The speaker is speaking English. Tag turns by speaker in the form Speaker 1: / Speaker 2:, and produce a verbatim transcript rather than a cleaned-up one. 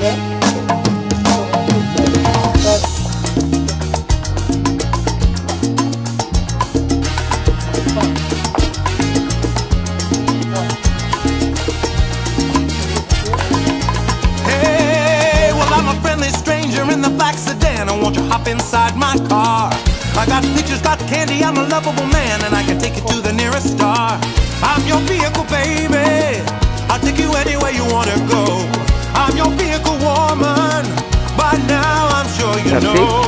Speaker 1: Hey, well, I'm a friendly stranger in the black sedan. I want you to hop inside my car. I got pictures, got candy, I'm a lovable man, and I can take you to the nearest star. I'm your vehicle, baby. I'll take you anywhere you wanna go. I'm your vehicle, woman. By now I'm sure you know.